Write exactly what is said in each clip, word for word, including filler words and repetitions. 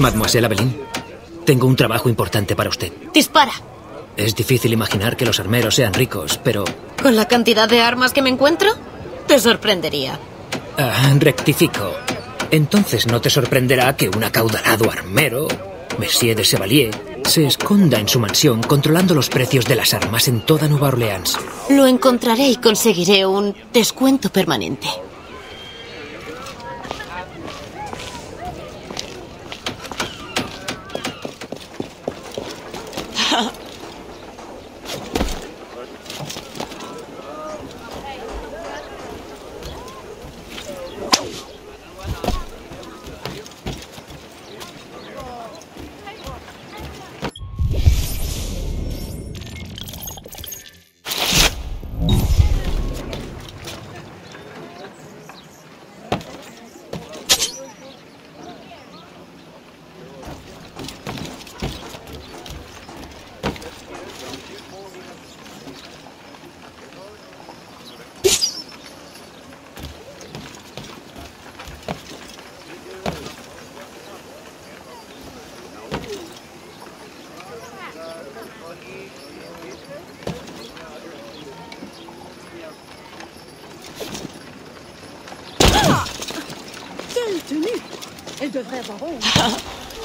Mademoiselle Aveline, tengo un trabajo importante para usted. Dispara. Es difícil imaginar que los armeros sean ricos, pero... ¿Con la cantidad de armas que me encuentro? Te sorprendería. Ah, rectifico. Entonces no te sorprenderá que un acaudalado armero, Monsieur de Chevalier, se esconda en su mansión controlando los precios de las armas en toda Nueva Orleans. Lo encontraré y conseguiré un descuento permanente. Elle devrait avoir honte.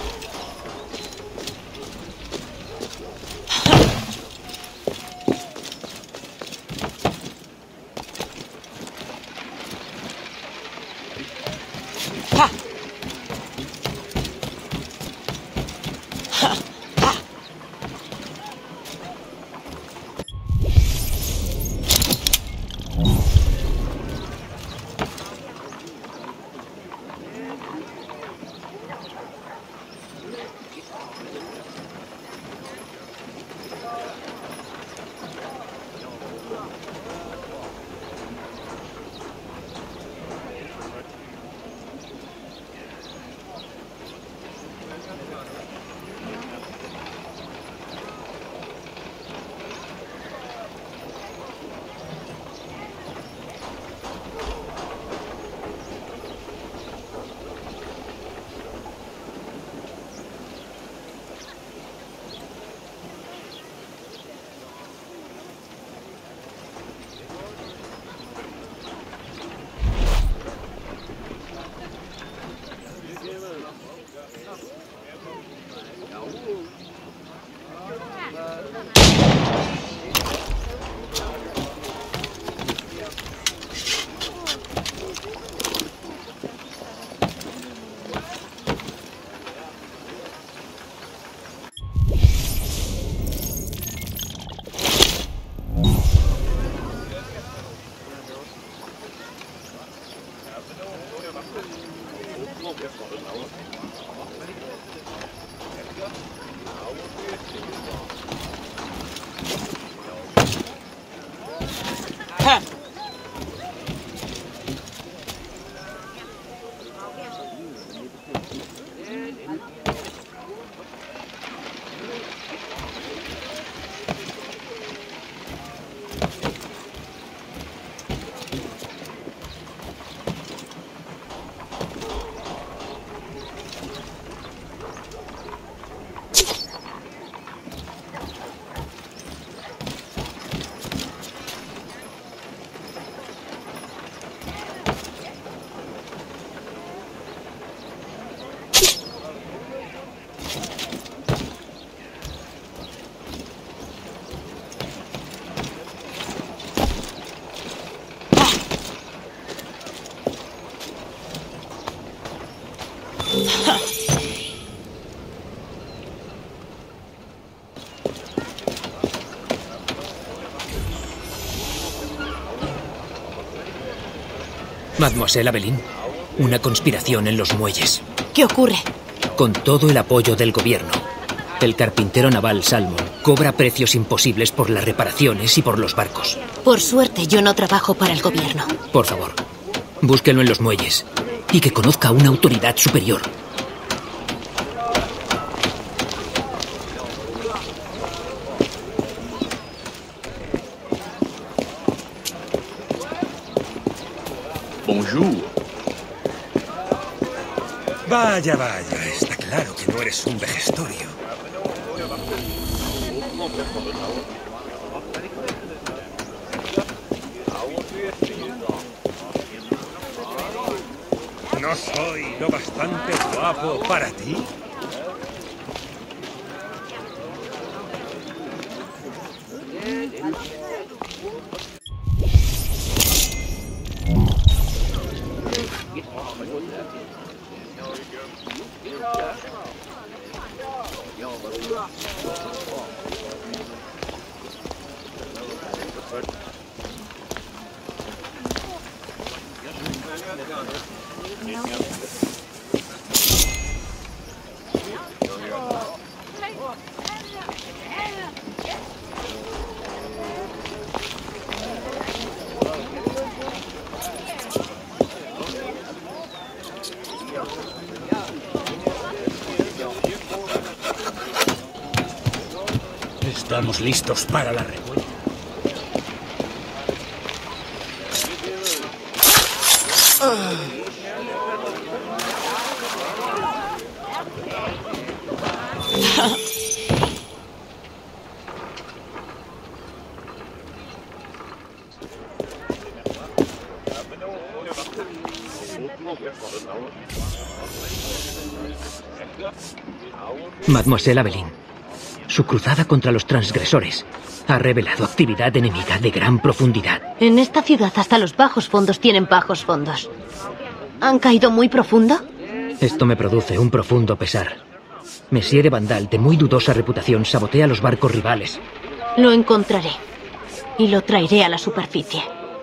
Mademoiselle Aveline, una conspiración en los muelles. ¿Qué ocurre? Con todo el apoyo del gobierno, el carpintero naval Salmon cobra precios imposibles por las reparaciones y por los barcos. Por suerte, yo no trabajo para el gobierno. Por favor, búsquelo en los muelles y que conozca a una autoridad superior. Bonjour. Vaya, vaya, esta Claro que no eres un vejestorio. ¿No soy lo bastante guapo para ti? Estamos listos para la revuelta. Mademoiselle Aveline, su cruzada contra los transgresores ha revelado actividad enemiga de gran profundidad. En esta ciudad hasta los bajos fondos tienen bajos fondos. ¿Han caído muy profundo? Esto me produce un profundo pesar. Monsieur de Vandal, de muy dudosa reputación, sabotea los barcos rivales. Lo encontraré y lo traeré a la superficie.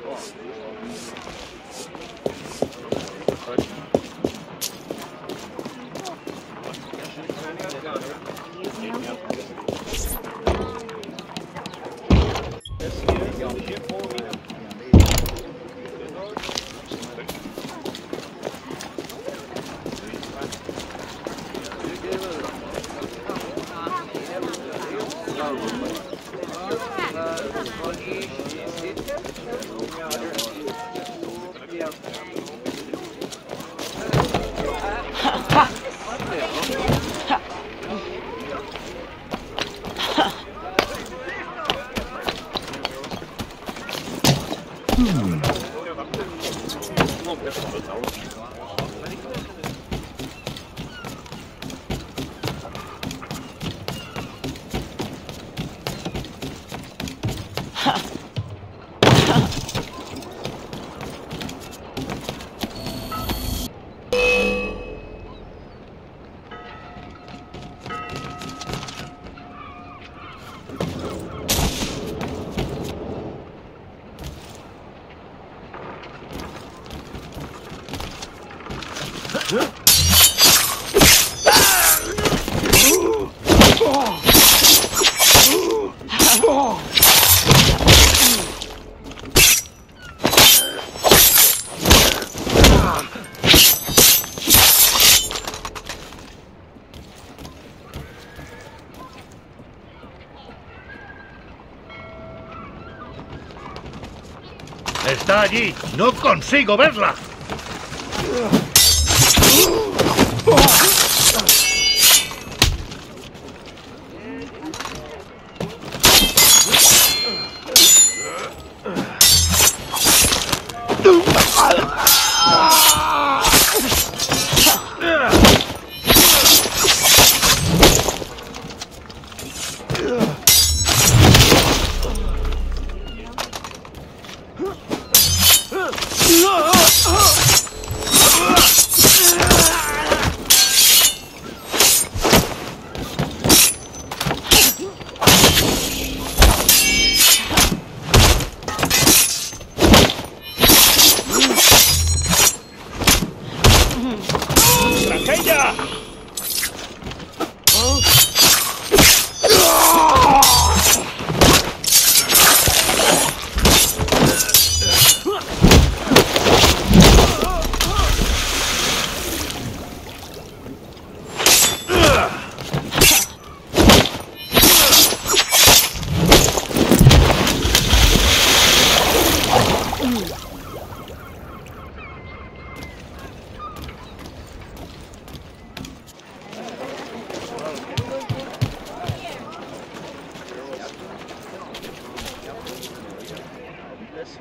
Está allí. No consigo verla.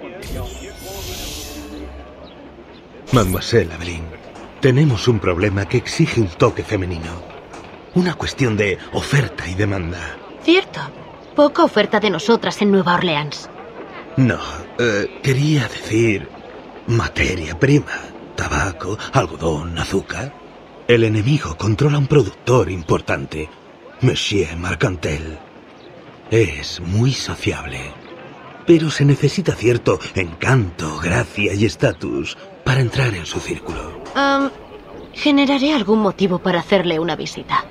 Mademoiselle Aveline, tenemos un problema que exige un toque femenino. Una cuestión de oferta y demanda. Cierto. Poca oferta de nosotras en Nueva Orleans. No, eh, quería decir materia prima. Tabaco, algodón, azúcar. El enemigo controla un productor importante, Monsieur Marcantel. Es muy sociable, pero se necesita cierto encanto, gracia y estatus para entrar en su círculo. Um, generaré algún motivo para hacerle una visita.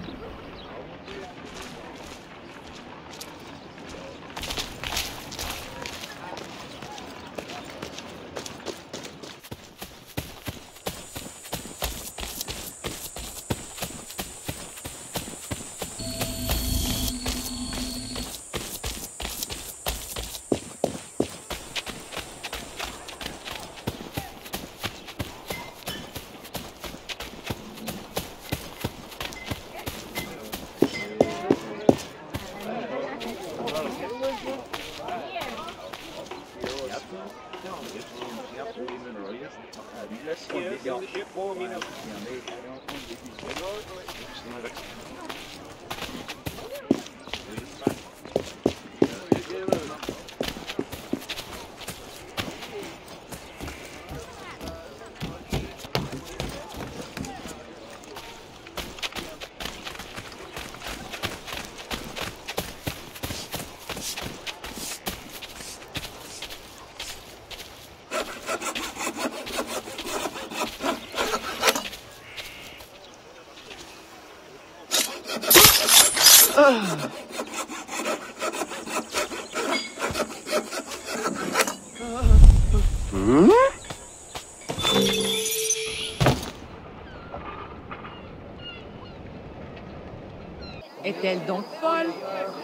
Est-elle donc folle?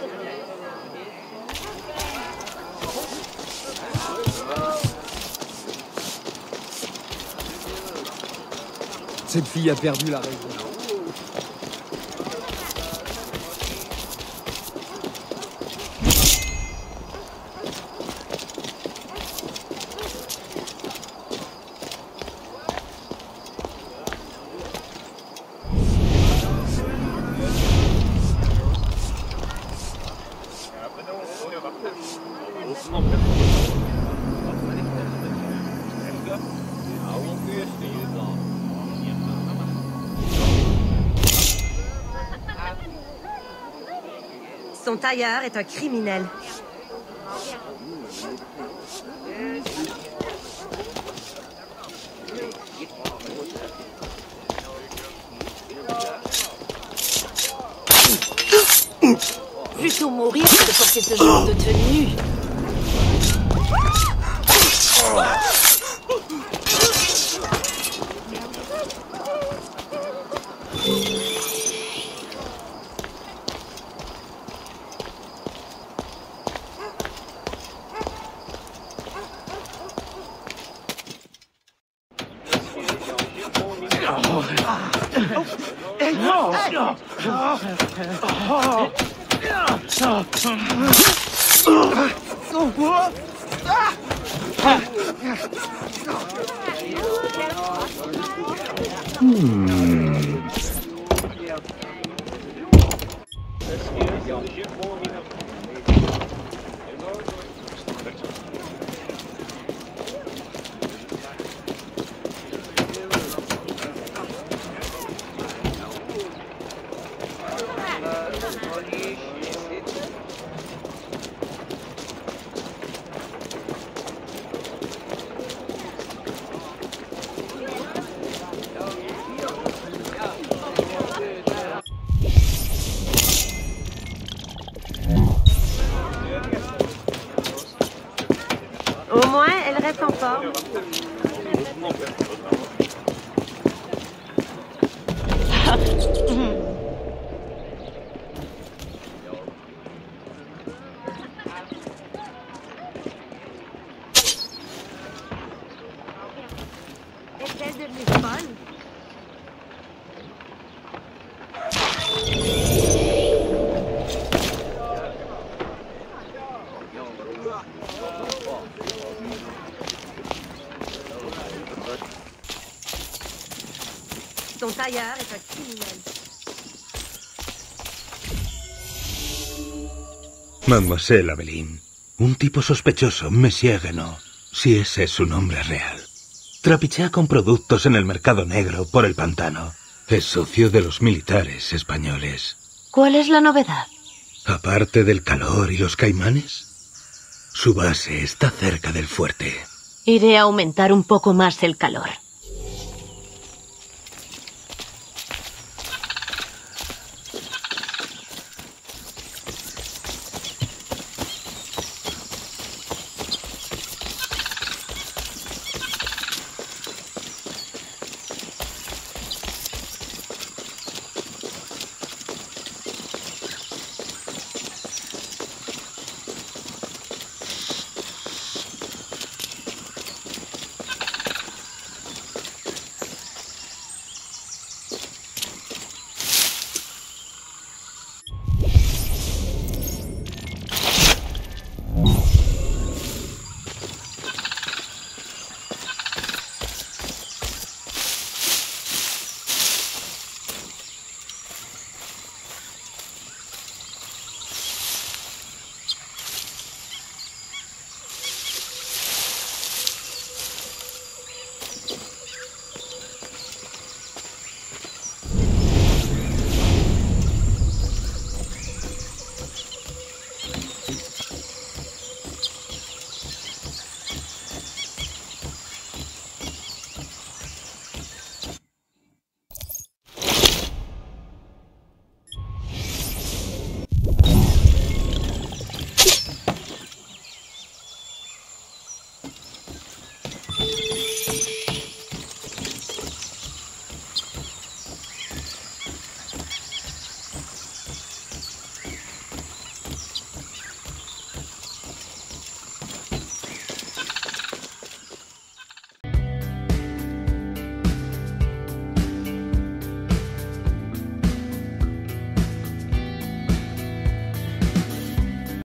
Cette fille a perdu la raison. Son tailleur est un criminel. Plutôt mourir que de porter ce genre de tenue. Au moins, elle reste en forme. Est-elle devenue folle? Ton tailleur est un criminel. Mademoiselle Aveline, un tipo sospechoso, Monsieur Guénaud, si ese es su nombre real. Trapichea con productos en el mercado negro por el pantano. Es socio de los militares españoles. ¿Cuál es la novedad? Aparte del calor y los caimanes, su base está cerca del fuerte. Iré a aumentar un poco más el calor.